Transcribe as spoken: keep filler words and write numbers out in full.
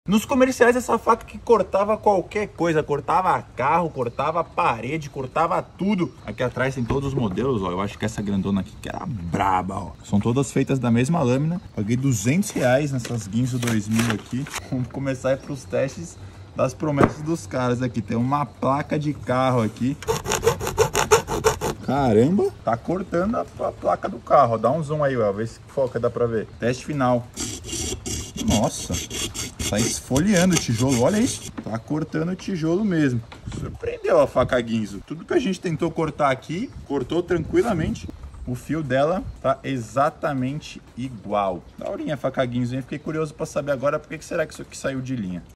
Nos comerciais, essa faca que cortava qualquer coisa, cortava carro, cortava parede, cortava tudo. Aqui atrás tem todos os modelos, ó. Eu acho que essa grandona aqui que era braba, ó. São todas feitas da mesma lâmina. Paguei duzentos reais nessas Ginsu dois mil aqui. Vamos começar a ir pros testes das promessas dos caras aqui. Tem uma placa de carro aqui. Caramba, tá cortando a, a placa do carro. Dá um zoom aí, ó, vê se foca, dá pra ver. Teste final. Nossa, tá esfoliando o tijolo, olha isso. Tá cortando o tijolo mesmo. Surpreendeu a faca Ginsu. Tudo que a gente tentou cortar aqui, cortou tranquilamente. O fio dela tá exatamente igual. Daorinha a faca Ginsu, hein? Fiquei curioso pra saber agora por que será que isso aqui saiu de linha.